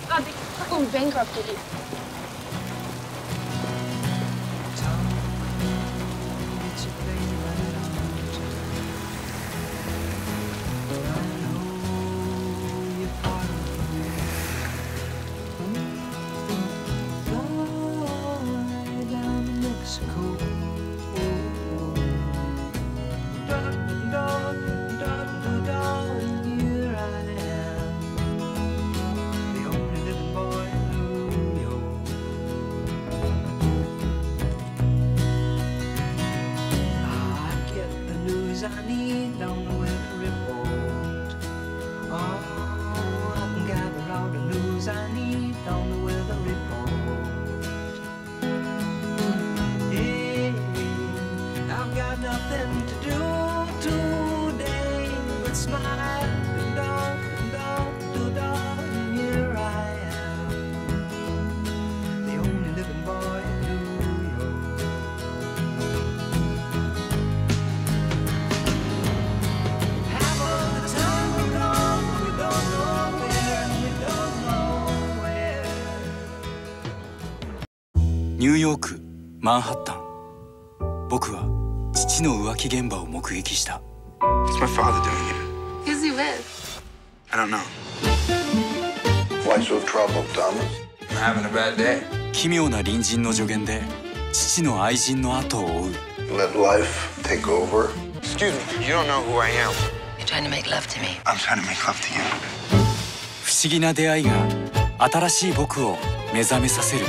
God, they're going bankrupt, Diddy. I need on the weather report. Oh, I can gather all the news I need on the weather report. Yeah, I've got nothing to do today but smile and and here I am, the only living boy in New York. ニューヨーク・マンハッタン。僕は父の浮気現場を目撃した。 What's my father doing here? Who's he with? I don't know. Why so troubled, Thomas? I'm having a bad day. 奇妙な隣人の助言で父の愛人の後を追う。 Let life take over. Excuse me, you don't know who I am. You're trying to make love to me. I'm trying to make love to you. 不思議な出会いが新しい僕を目覚めさせる。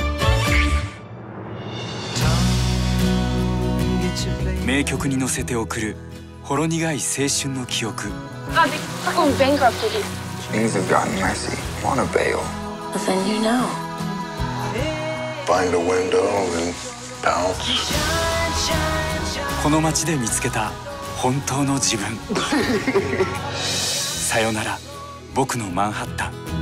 名曲に乗せて送るほろ苦い青春の記憶。 God, they're going bankrupt, Diddy. Things have gotten messy. I wanna bail. Well, then you know. Find a window and pounce. この街で見つけた本当の自分。さよなら、僕のマンハッタン。